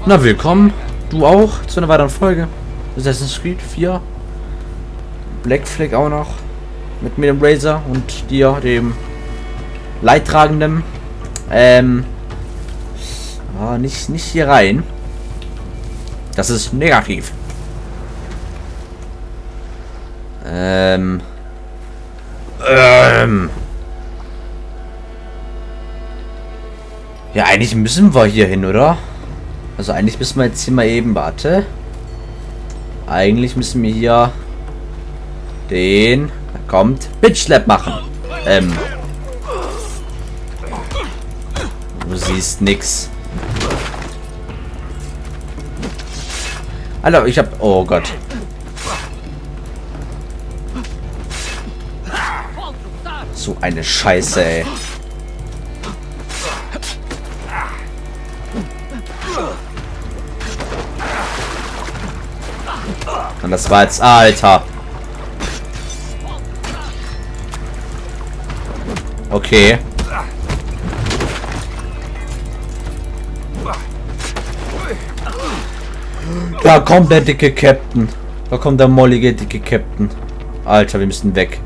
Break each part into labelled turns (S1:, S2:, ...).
S1: Na, willkommen. Du auch zu einer weiteren Folge. Assassin's Creed 4. Black Flag auch noch. Mit mir, dem Razor, und dir, dem Leidtragenden. Nicht hier rein. Das ist negativ. Ja, eigentlich müssen wir hier hin, oder? Also eigentlich müssen wir jetzt hier mal eben, warte. Eigentlich müssen wir hier den, da kommt, Bitch Slap machen. Du siehst nix. Alter, ich hab, oh Gott. So eine Scheiße, ey. Und das war jetzt... Alter. Okay. Da kommt der dicke Captain. Da kommt der mollige dicke Captain. Alter, wir müssen weg.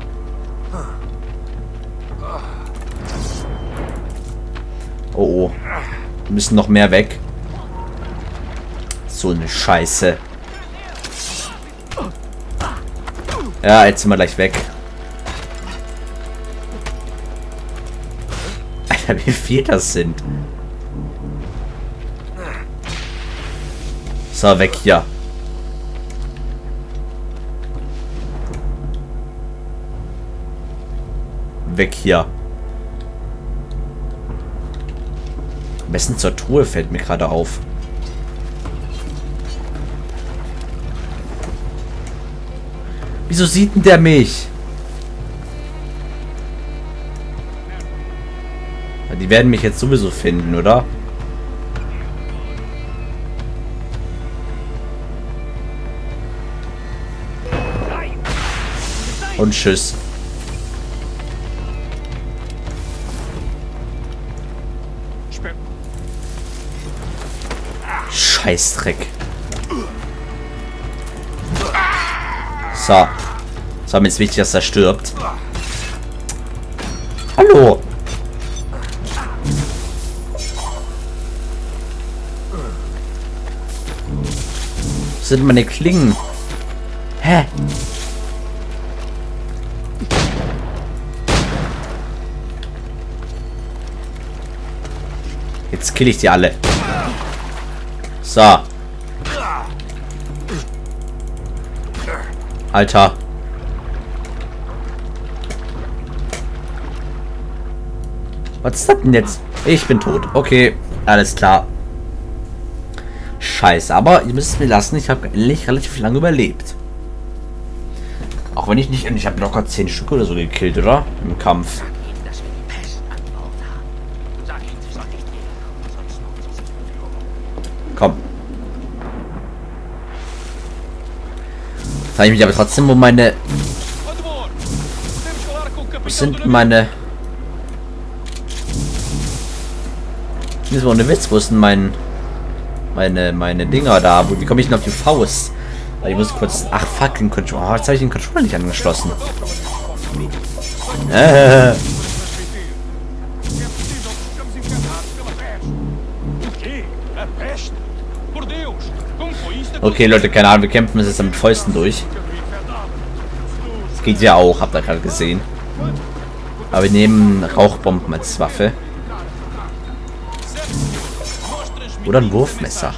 S1: Oh, oh. Wir müssen noch mehr weg. So eine Scheiße. Ja, jetzt sind wir gleich weg. Alter, wie viel das sind. So, weg hier. Weg hier. Am besten zur Truhe fällt mir gerade auf. Wieso sieht denn der mich? Ja, die werden mich jetzt sowieso finden, oder? Und tschüss. Scheißdreck. So. Es war mir jetzt wichtig, dass er stirbt. Hallo. Was sind meine Klingen? Hä? Jetzt kill ich die alle. So. Alter. Was ist das denn jetzt? Ich bin tot. Okay, alles klar. Scheiße, aber ihr müsst es mir lassen. Ich habe endlich relativ lange überlebt. Auch wenn ich nicht... Ich habe locker 10 Stück oder so gekillt, oder? Im Kampf. Komm. Frage ich mich aber trotzdem, wo meine... Wo sind meine... Das ist ohne Witz, wo ist denn meine Dinger da? Wie komme ich denn auf die Faust? Weil ich muss kurz... Ach, fuck, den Controller. Oh, jetzt habe ich den Controller nicht angeschlossen. Okay, Leute, keine Ahnung, wir kämpfen es jetzt mit Fäusten durch. Das geht ja auch, habt ihr gerade gesehen. Aber wir nehmen Rauchbomben als Waffe. Oder ein Wurfmesser.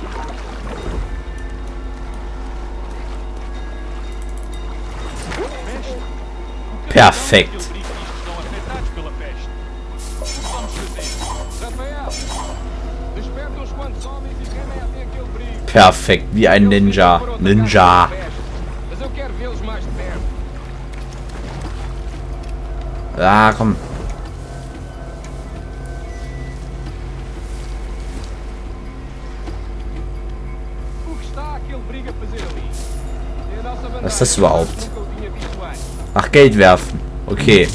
S1: Perfekt. Perfekt, wie ein Ninja. Ninja. Ah, komm. Was ist das überhaupt? Ach, Geld werfen. Okay.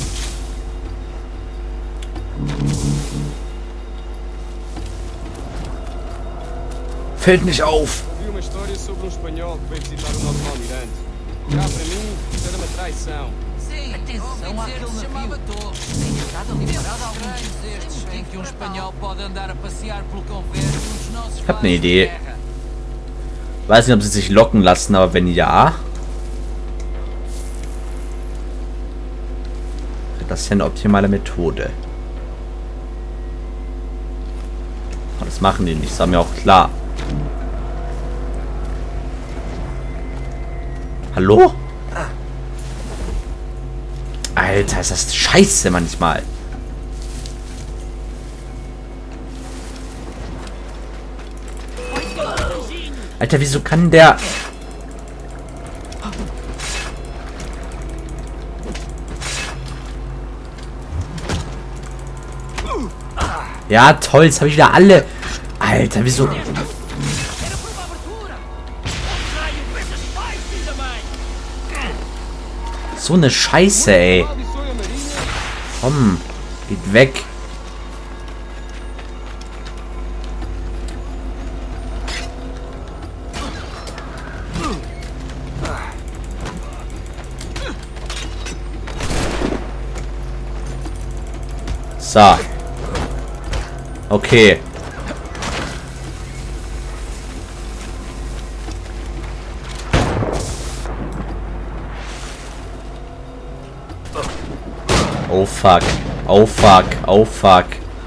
S1: Fällt nicht auf.
S2: Ouvi uma história sobre espanhol que veio visitar o nosso almirante. Cá para mim, isso era uma traição.
S3: Sim, atenção àquele navio. Chamava Torre. Tem estado ali parado há alguns destes em que espanhol pode andar a passear pelo convés dos nossos.
S1: Ich hab eine Idee. Weiß nicht, ob sie sich locken lassen, aber wenn ja, das ist ja eine optimale Methode. Aber das machen die nicht, das war mir auch klar. Hallo? Alter, ist das scheiße manchmal. Alter, wieso kann der... Ja, toll, jetzt habe ich wieder alle... Alter, wieso... So eine Scheiße, ey. Komm, geht weg. So. Okay. Oh fuck. Oh fuck. Oh fuck.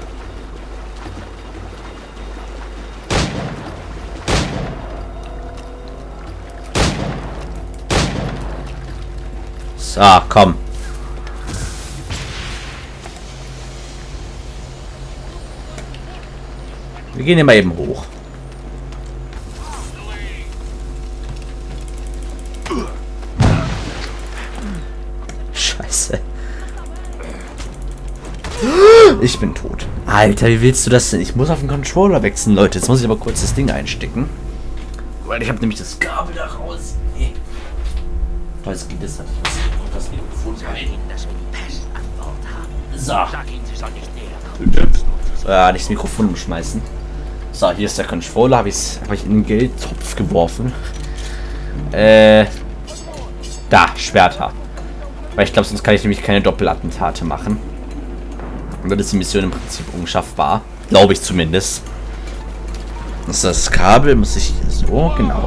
S1: So, komm. Wir gehen hier mal eben hoch. Scheiße. Ich bin tot. Alter, wie willst du das denn? Ich muss auf den Controller wechseln, Leute. Jetzt muss ich aber kurz das Ding einstecken. Weil ich habe nämlich das Kabel da raus. Nee. Was geht das? Das Mikrofon rein. So. Ja, nicht das Mikrofon umschmeißen. So, hier ist der Controller. Habe ich in den Geldtopf geworfen. Da, Schwerter. Weil ich glaube, sonst kann ich nämlich keine Doppelattentate machen. Und dann ist die Mission im Prinzip unschaffbar. Glaube ich zumindest. Das ist das Kabel, muss ich so, genau.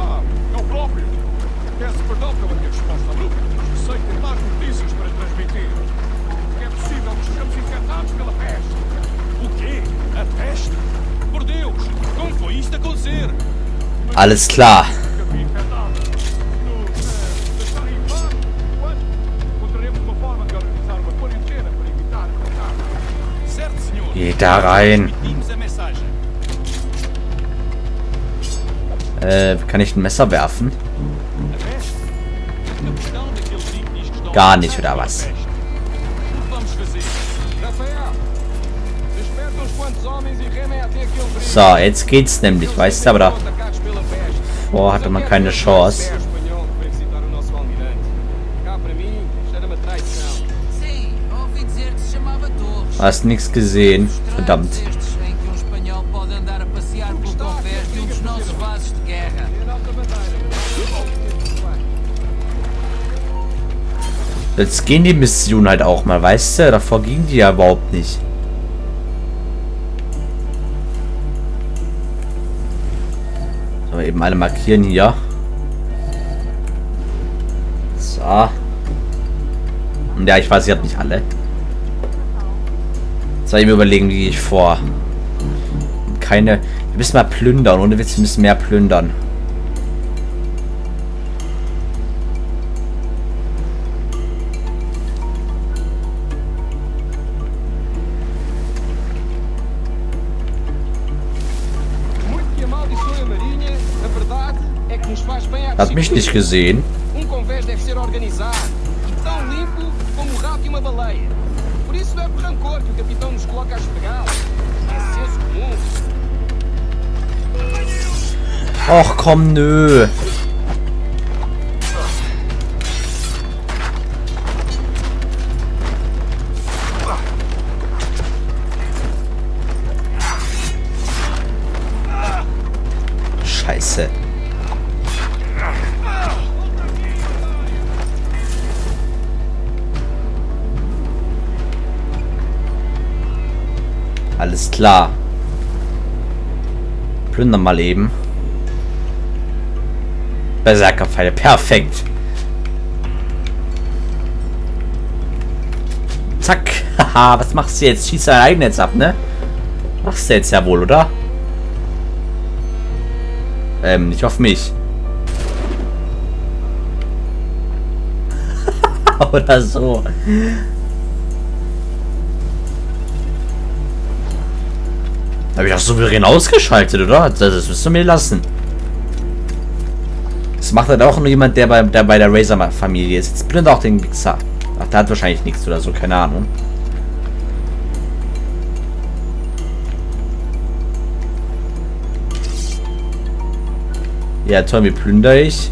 S1: Alles klar. Geh da rein. Kann ich ein Messer werfen? Gar nicht, oder was? So, jetzt geht's nämlich, weißt du, aber da vorher hatte man keine Chance. Hast nichts gesehen. Verdammt. Jetzt gehen die Missionen halt auch mal, weißt du? Davor ging die ja überhaupt nicht. So, eben alle markieren hier. So. Und ja, ich weiß, ich habe nicht alle. Soll ich mir überlegen, wie gehe ich vor? Keine... Wir müssen mal plündern. Ohne Witz, wir müssen mehr plündern. Hat mich nicht gesehen. Och komm, nö. Scheiße. Alles klar. Plündern mal eben. Berserkerpfeile. Perfekt. Zack. Haha, was machst du jetzt? Schießt dein eigenes ab, ne? Machst du jetzt ja wohl, oder? Nicht auf mich. Oder so. Habe ich auch souverän ausgeschaltet, oder? Das müsst ihr mir lassen. Das macht halt auch nur jemand, der bei der Razer-Familie ist. Jetzt blöd auch den Wichser. Ach, der hat wahrscheinlich nichts oder so, keine Ahnung. Ja, toll, wie plündere ich?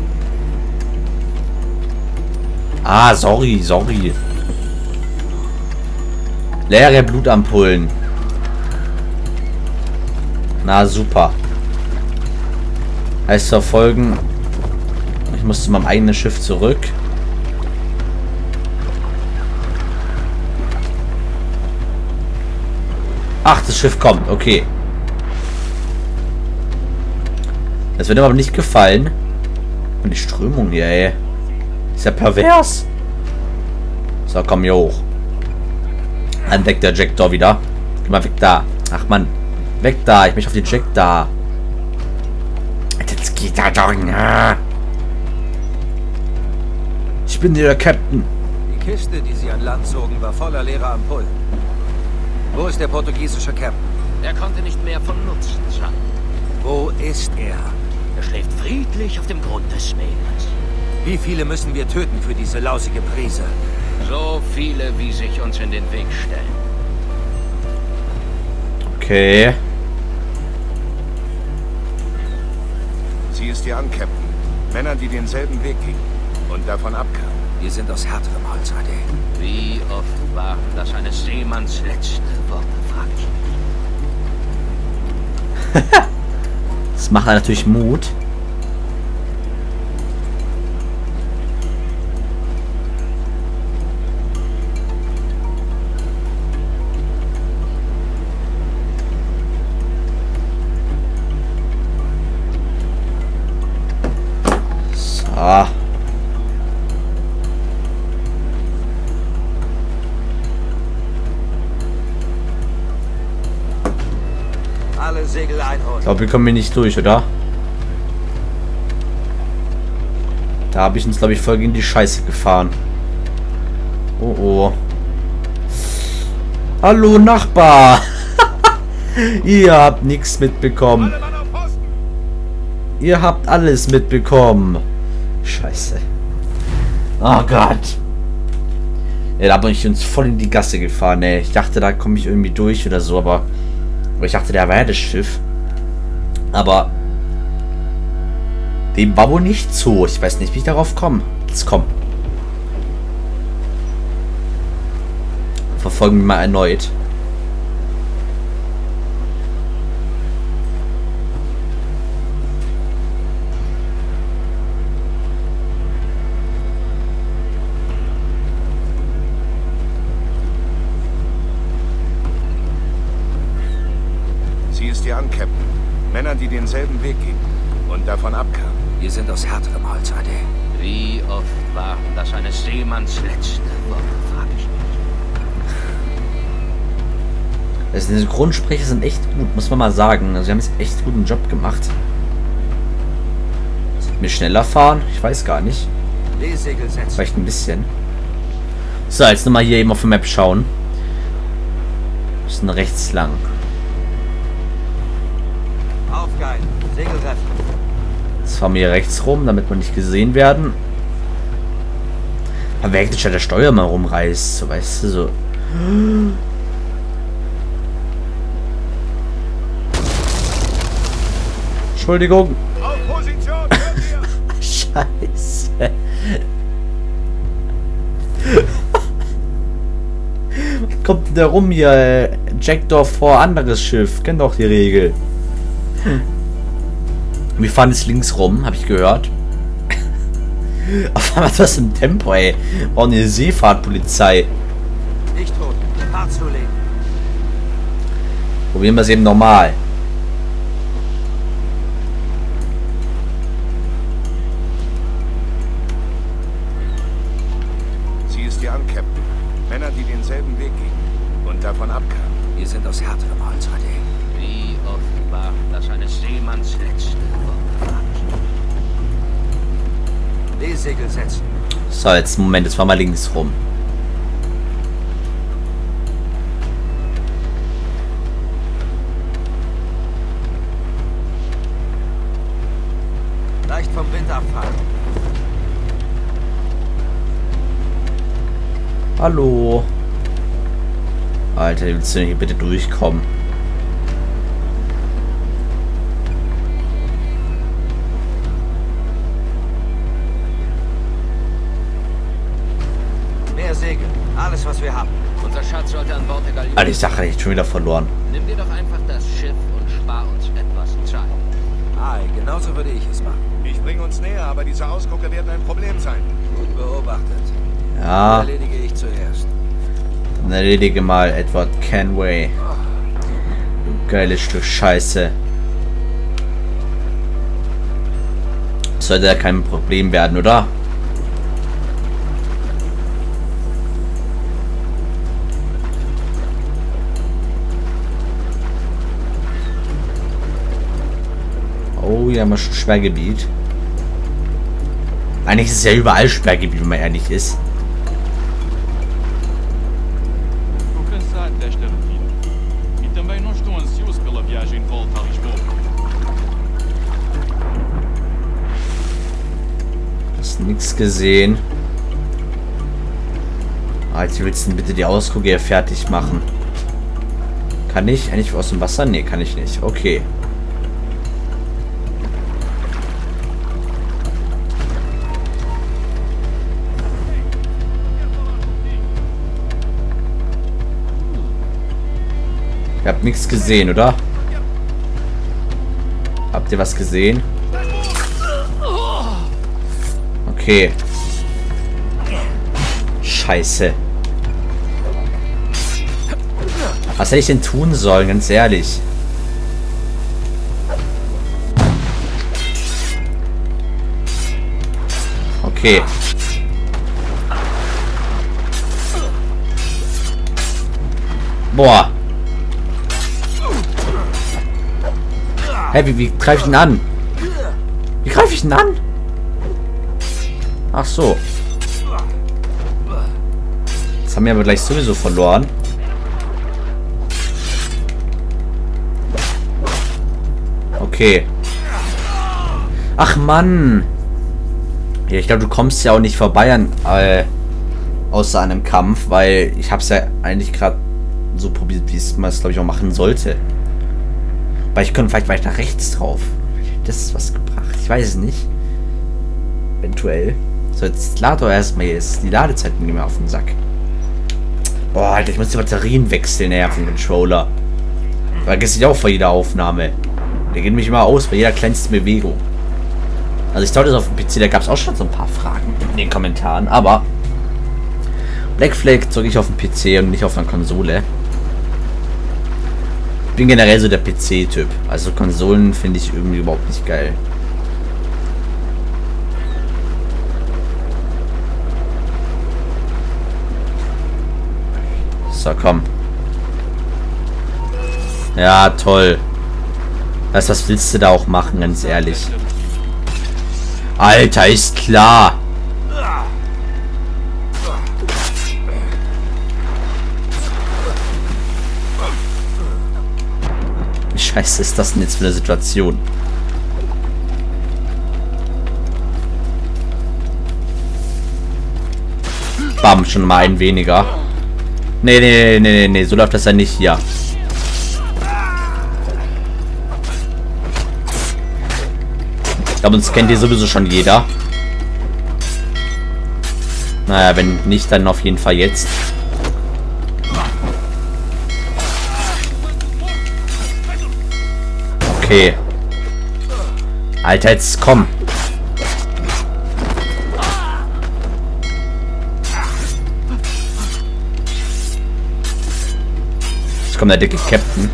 S1: Ah, sorry. Leere Blutampullen. Na, super. Heißt verfolgen. Ich muss zu meinem eigenen Schiff zurück. Ach, das Schiff kommt. Okay. Das wird mir aber nicht gefallen. Und die Strömung hier, ey. Ist ja pervers. So, komm hier hoch. Dann deckt der Jack da wieder. Geh mal weg da. Ach, Mann. Weg da. Ich möchte auf den Jack da. Jetzt geht da doch. Ich bin der Captain.
S4: Die Kiste, die sie an Land zogen, war voller leerer Ampullen. Wo ist der portugiesische Captain?
S5: Er konnte nicht mehr von Nutzen sein.
S4: Wo ist er?
S5: Er schläft friedlich auf dem Grund des Meeres.
S4: Wie viele müssen wir töten für diese lausige Prise?
S5: So viele, wie sich uns in den Weg stellen.
S1: Okay.
S4: Sie ist hier an, Captain. Männer, die denselben Weg gingen und davon abkamen. Wir sind aus härterem Holz, Ade.
S5: Wie oft waren das eines Seemanns letzte Worte, frag ich mich.
S1: Das macht natürlich Mut. So.
S4: Alle Segel einholen.
S1: Ich glaube, wir kommen hier nicht durch, oder? Da habe ich uns, glaube ich, voll gegen die Scheiße gefahren. Oh, oh. Hallo, Nachbar. Ihr habt nichts mitbekommen. Ihr habt alles mitbekommen. Scheiße. Oh Gott. Ja, da bin ich uns voll in die Gasse gefahren, ey. Ich dachte, da komme ich irgendwie durch oder so, aber ich dachte, der war ja das Schiff. Aber dem war wohl nicht so. Ich weiß nicht, wie ich darauf komme. Jetzt komm. Verfolgen wir mal erneut.
S4: Sie ist hier an, Captain. Männer, die denselben Weg gingen und davon abkamen. Wir sind aus härterem Holz, Ade.
S5: Wie oft waren das eines Seemanns letzte Worte, frag ich mich.
S1: Also diese Grundsprecher sind echt gut, muss man mal sagen. Also sie haben jetzt echt guten Job gemacht. Sollte mir schneller fahren? Ich weiß gar nicht.
S4: Segel setzen.
S1: Vielleicht ein bisschen. So, jetzt nochmal hier eben auf der Map schauen. Wir müssen rechts lang.
S4: Aufgeil. Segel retten.
S1: Jetzt fahren wir hier rechts rum, damit wir nicht gesehen werden. Aber wer eigentlich der Steuer mal rumreißt, so weißt du, so. Entschuldigung.
S4: Auf Position.
S1: Scheiße. Was kommt denn da rum hier? Jack doch vor anderes Schiff. Kennt doch die Regel. Wir fahren jetzt links rum, habe ich gehört. Auf einmal ist das im Tempo, ey. Oh, eine Seefahrtpolizei.
S4: Nicht tot. Hart zulegen.
S1: Probieren wir es eben normal.
S4: Sieh es dir an, Captain. Männer, die denselben Weg gingen und davon abkamen. Wir sind aus härterem Holz, Ade.
S5: Wie oft war das eines Seemanns letzte Worte war?
S4: Seegel setzen.
S1: So, jetzt Moment, jetzt fahren wir links rum.
S4: Leicht vom Wind abfahren.
S1: Hallo. Alter, willst du hier bitte durchkommen?
S4: Mehr Segel. Alles, was wir haben.
S5: Unser Schatz sollte an Bord der Galeere.
S1: Alter, ich dachte, ich hab schon wieder verloren.
S5: Nimm dir doch einfach das Schiff und spar uns etwas Zeit.
S4: Ei, genauso würde ich es machen. Ich bringe uns näher, aber diese Ausgucke werden ein Problem sein. Gut beobachtet.
S1: Ja,
S4: Erledige ich zuerst.
S1: dann erledige mal Edward Kenway. Du geiles Stück Scheiße. Sollte ja kein Problem werden, oder? Oh, hier haben wir schon Sperrgebiet. Eigentlich ist es ja überall Sperrgebiet, wenn man ehrlich ist.
S6: Estou cansado desta rotina. E também não estou ansioso pela viagem de volta a Lisboa.
S1: Hast nichts gesehen. Alter, willst du denn bitte die Ausgucke hier fertig machen? Kann ich? Eigentlich aus dem Wasser? Nee, kann ich nicht. Okay. Ihr habt nichts gesehen, oder? Habt ihr was gesehen? Okay. Scheiße. Was hätte ich denn tun sollen, ganz ehrlich? Okay. Boah. Hä, wie greife ich ihn an? Wie greife ich ihn an? Ach so. Das haben wir aber gleich sowieso verloren. Okay. Ach Mann. Ja, ich glaube, du kommst ja auch nicht vorbei an außer einem Kampf, weil ich habe es ja eigentlich gerade so probiert, wie es man es, glaube ich, auch machen sollte. Weil ich könnte vielleicht weiter rechts drauf. Das ist was gebracht. Ich weiß es nicht. Eventuell. So, jetzt lad doch erstmal jetzt. Die Ladezeiten gehen mir auf den Sack. Boah, Alter, ich muss die Batterien wechseln, ey, auf den Controller. Vergesse ich auch vor jeder Aufnahme. Der geht mich immer aus bei jeder kleinsten Bewegung. Also ich glaube, das auf dem PC, da gab es auch schon so ein paar Fragen in den Kommentaren. Aber Black Flag zog ich auf dem PC und nicht auf einer Konsole. Ich bin generell so der PC-Typ. Also Konsolen finde ich irgendwie überhaupt nicht geil. So, komm. Ja, toll. Weißt du, was willst du da auch machen, ganz ehrlich? Alter, ist klar. Wie scheiße ist das denn jetzt für eine Situation? Bam, schon mal ein weniger. Nee, so läuft das ja nicht hier. Ich glaube, uns kennt ihr sowieso schon jeder. Naja, wenn nicht, dann auf jeden Fall jetzt. Okay. Alter, jetzt komm. Jetzt kommt der dicke Captain.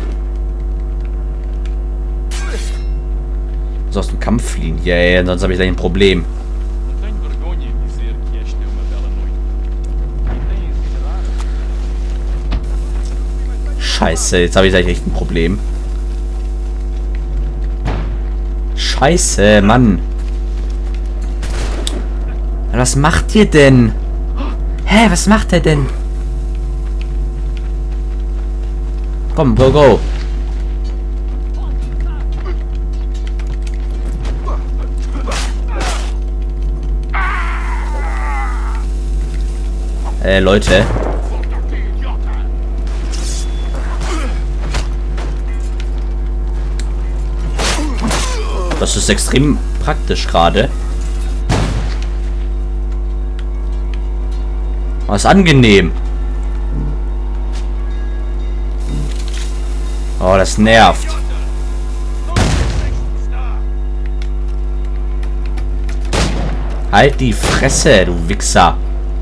S1: Muss aus dem Kampf fliehen. Ja, yeah, sonst habe ich gleich ein Problem. Scheiße, jetzt habe ich gleich echt ein Problem. Scheiße, Mann. Was macht ihr denn? Hä, was macht er denn? Komm, go, go. Leute. Das ist extrem praktisch gerade. Was angenehm. Oh, das nervt. Halt die Fresse, du Wichser.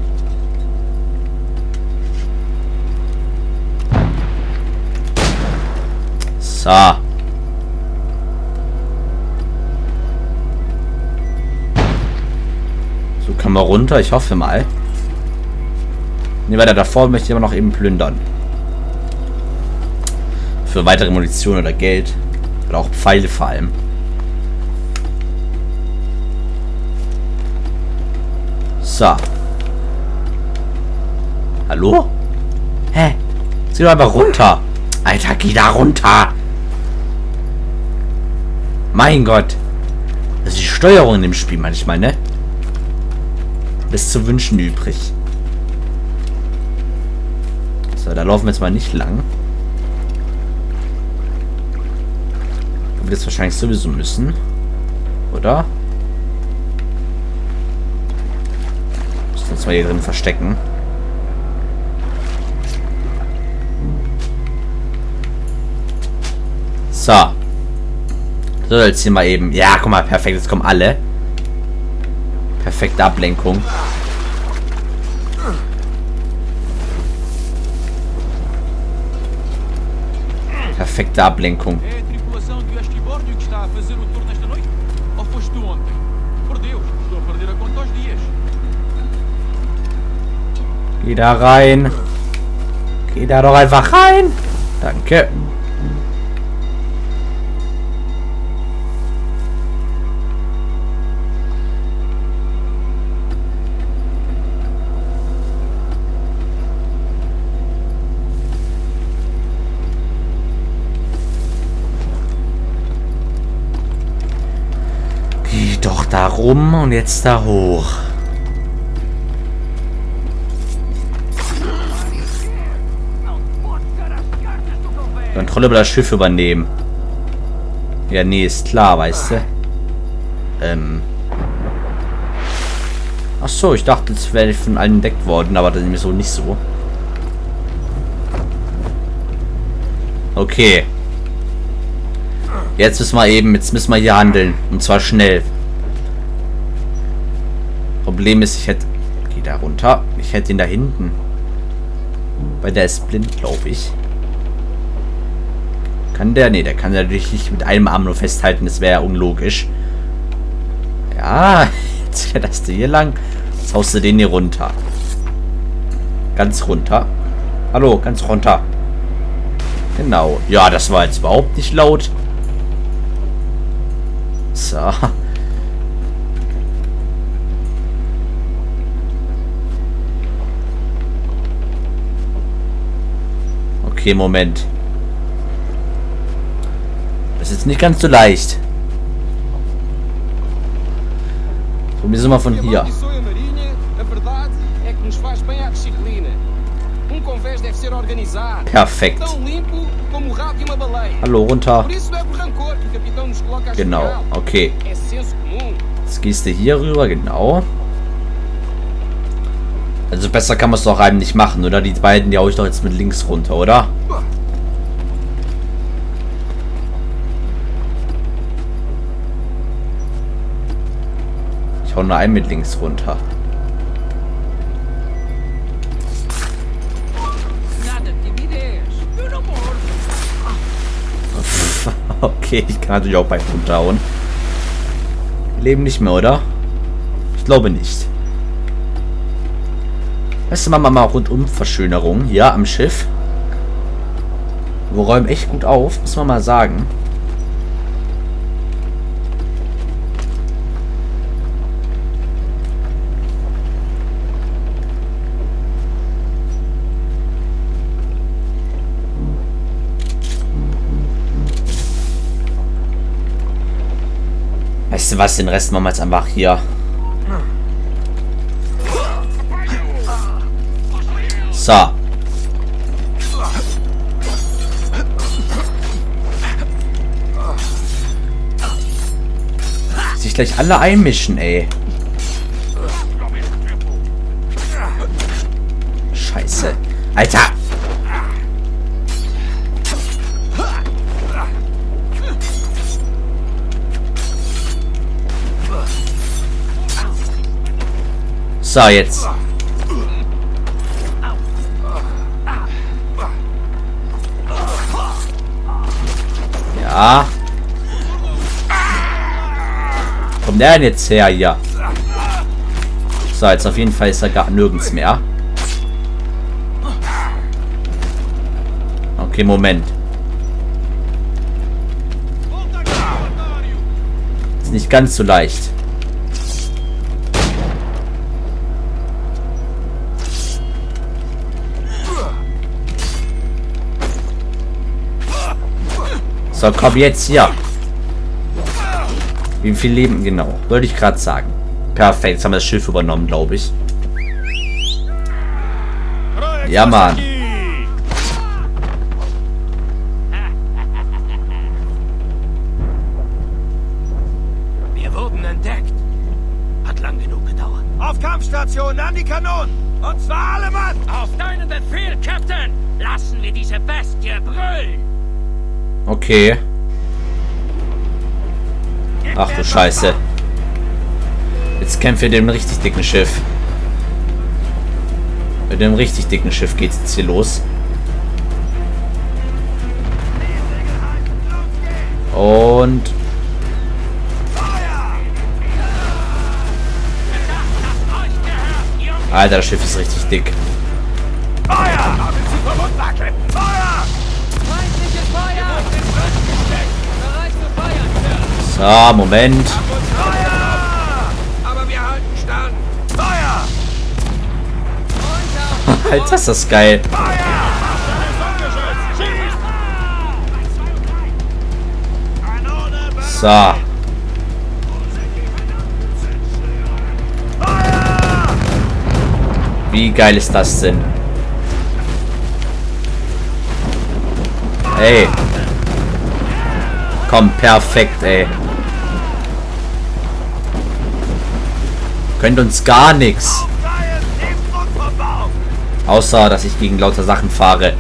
S1: So. So kann man runter, ich hoffe mal. Ne, weiter davor möchte ich aber noch eben plündern. Für weitere Munition oder Geld. Oder auch Pfeile vor allem. So. Hallo? Hä? Zieh doch einfach runter. Alter, geh da runter. Mein Gott. Das ist die Steuerung in dem Spiel manchmal, ne? Ist zu wünschen übrig. So, da laufen wir jetzt mal nicht lang. Wir das wahrscheinlich sowieso müssen. Oder? Müssen uns mal hier drin verstecken. So. So, jetzt hier mal eben. Ja, guck mal, perfekt. Jetzt kommen alle. Perfekte Ablenkung. Perfekte Ablenkung. Geh da rein. Geh da doch einfach rein. Danke. Geh doch da rum und jetzt da hoch. Kontrolle über das Schiff übernehmen. Ja, nee, ist klar, weißt du. Ach so, ich dachte, jetzt wäre ich von allen entdeckt worden, aber das ist mir so nicht so. Okay. Jetzt müssen wir hier handeln. Und zwar schnell. Problem ist, ich hätte... Geh da runter. Ich hätte ihn da hinten. Weil der ist blind, glaube ich. Kann der? Ne, der kann natürlich nicht mit einem Arm nur festhalten. Das wäre ja unlogisch. Ja, jetzt kletterst du hier lang. Jetzt haust du den hier runter. Ganz runter. Hallo, ganz runter. Genau. Ja, das war jetzt überhaupt nicht laut. So. Okay, Moment. Das ist jetzt nicht ganz so leicht. So, wir sind mal von hier. Perfekt. Hallo, runter. Genau, okay. Jetzt gehst du hier rüber, genau. Also besser kann man es doch einem nicht machen, oder? Die beiden, die hau ich doch jetzt mit links runter, oder? Ich hau nur einen mit links runter. Okay, ich kann natürlich auch bei runterhauen. Leben nicht mehr, oder? Ich glaube nicht. Weißt du, machen wir mal Rundum-Verschönerung hier am Schiff. Wir räumen echt gut auf, muss man mal sagen. Weißt du was, den Rest machen wir jetzt einfach hier. So. Sich gleich alle einmischen, ey. Scheiße. Alter! So, jetzt. Ja. Kommt der denn jetzt her hier? So, jetzt auf jeden Fall ist er gar nirgends mehr. Okay, Moment. Ist nicht ganz so leicht. So, komm jetzt hier. Wie viel Leben genau? Wollte ich gerade sagen. Perfekt, jetzt haben wir das Schiff übernommen, glaube ich. Ja, Mann.
S4: Wir wurden entdeckt. Hat lang genug gedauert. Auf Kampfstation, an die Kanonen. Und zwar alle Mann.
S5: Auf deinen Befehl, Captain. Lassen wir diese Bestie brüllen.
S1: Okay. Ach du Scheiße. Jetzt kämpfen wir mit dem richtig dicken Schiff. Mit dem richtig dicken Schiff geht's jetzt hier los. Und... Alter, das Schiff ist richtig dick. So, Moment.
S4: Aber wir halten stand. Feuer!
S1: Alter, ist das geil. So. Wie geil ist das denn? Ey. Komm, perfekt, ey. Könnt uns gar nichts. Außer, dass ich gegen lauter Sachen fahre.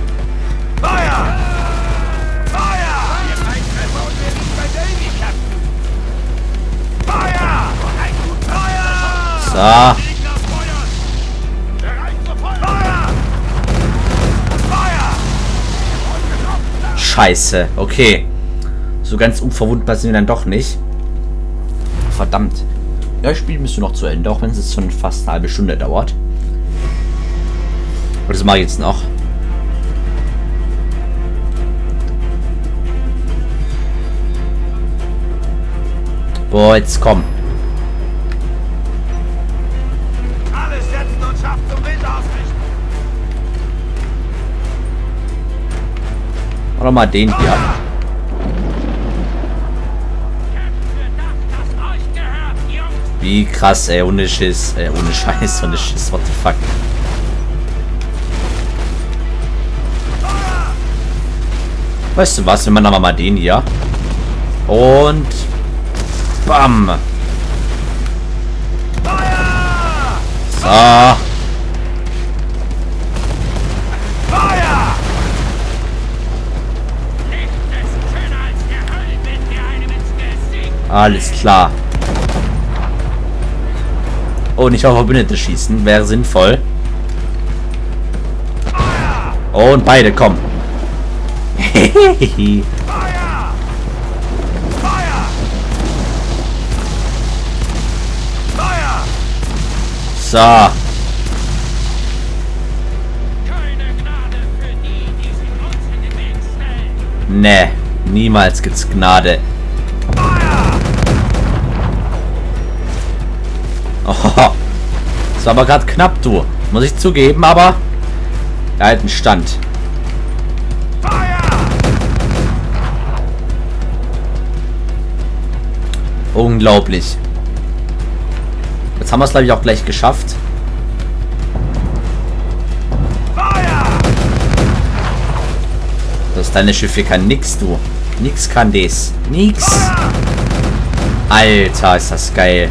S1: So. Scheiße, okay. So ganz unverwundbar sind wir dann doch nicht. Verdammt. Ja, das Spiel müsste noch zu Ende, auch wenn es jetzt schon fast eine halbe Stunde dauert. Und das mache ich jetzt noch. Boah, jetzt komm.
S4: Alles setzen und schafft zum Wind ausrichten.
S1: Mach doch mal den hier. Wie krass, ey, ohne Schiss. Ohne Scheiß, ohne Schiss, what the fuck. Weißt du was, wir machen aber mal den hier. Und... Bam! So. Alles klar. Oh, nicht auf Verbündete schießen. Wäre sinnvoll. Und beide, komm. So. Ne, niemals gibt's Gnade. Oh, das war aber gerade knapp, du. Muss ich zugeben, aber der alten Stand. Unglaublich. Jetzt haben wir es, glaube ich, auch gleich geschafft. Das kleine Schiff hier kann nix, du. Nix kann das. Nix. Alter, ist das geil.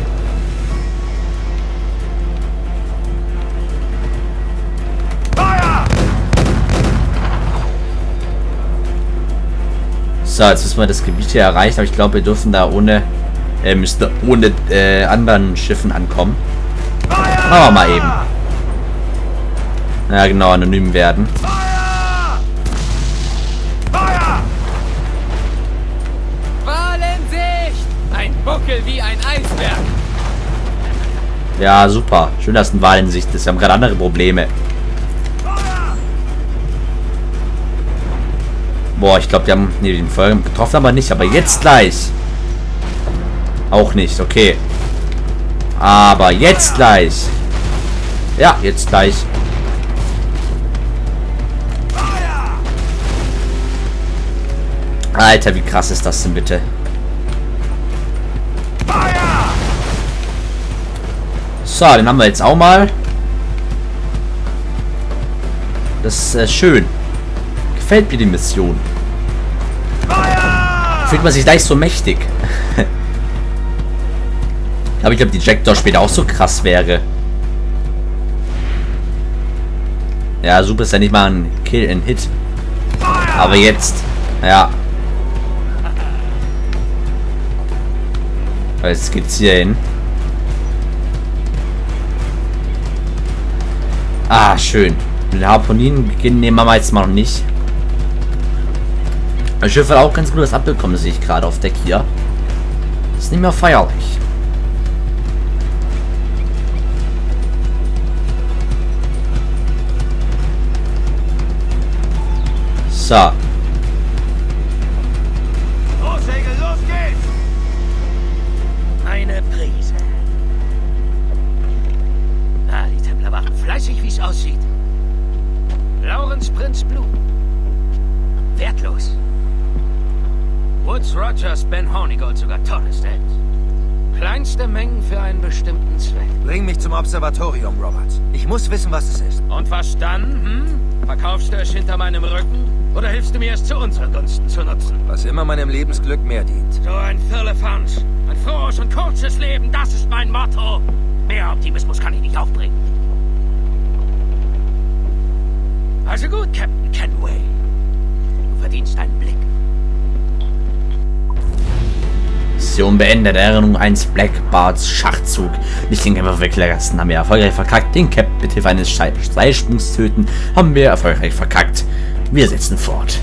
S1: So, jetzt müssen wir das Gebiet hier erreichen, aber ich glaube, wir dürfen da ohne anderen Schiffen ankommen. Machen wir mal eben. Ja, genau, anonym werden.
S3: Walensicht! Ein Buckel wie ein Eisberg.
S1: Ja, super. Schön, dass ein Wal in Sicht ist. Wir haben gerade andere Probleme. Boah, ich glaube, die haben den Feuer getroffen, aber nicht. Aber jetzt gleich. Auch nicht, okay. Aber jetzt gleich. Ja, jetzt gleich. Alter, wie krass ist das denn bitte? So, den haben wir jetzt auch mal. Das ist schön. Gefällt mir die Mission. Fühlt man sich gleich so mächtig. Aber ich glaube, die Jackdaw später auch so krass wäre. Ja, super ist ja nicht mal ein Kill, ein Hit. Aber jetzt, ja. Jetzt geht's hier hin. Ah, schön. Mit den Harponinen beginnen nehmen wir jetzt mal noch nicht. Das Schiff hat auch ganz gut was abbekommen, sehe ich gerade auf Deck hier. Ist nicht mehr feierlich. So.
S4: Großsegel, los geht's! Eine Prise. Ah, die Templer warten fleißig, wie es aussieht. Lawrence Prinz Blue. Wertlos. Woods Rogers, Ben Hornigold, sogar Torres Dent. Kleinste Mengen für einen bestimmten Zweck.
S7: Bring mich zum Observatorium, Robert. Ich muss wissen, was es ist.
S4: Und was dann, Verkaufst du es hinter meinem Rücken? Oder hilfst du mir, es zu unseren Gunsten zu nutzen?
S7: Was immer meinem Lebensglück mehr dient.
S4: So ein Firlefanz. Ein frohes und kurzes Leben, das ist mein Motto. Mehr Optimismus kann ich nicht aufbringen. Also gut, Captain Kenway. Du verdienst einen Blick.
S1: Mission beendet. Erinnerung 1 Blackbards Schachzug. Nicht den Kämpfer weggelassen. Haben wir erfolgreich verkackt. Den Captain mit Hilfe eines Seilsprungs töten. Haben wir erfolgreich verkackt. Wir setzen fort.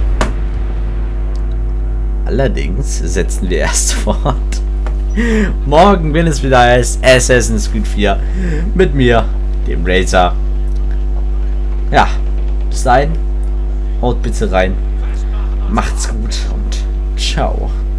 S1: Allerdings setzen wir erst fort. Morgen, wenn es wieder heißt Assassin's Creed 4. Mit mir, dem Razor. Ja, bis dahin. Haut bitte rein. Macht's gut und ciao.